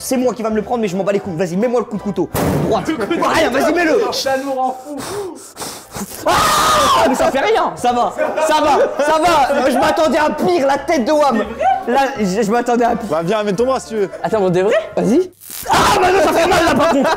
C'est moi qui va me le prendre, mais je m'en bats les couilles. Vas-y, mets-moi le coup de couteau. Droite. Rien, vas-y, mets-le. Ça nous rend fou. Ah, mais ça fait rien. Ça va. Je m'attendais à pire, la tête de Wam. Là, je m'attendais à pire. Bah viens, mets ton bras si tu veux. Attends, mon de vrai? Vas-y. Ah, bah non, ça fait mal là par contre.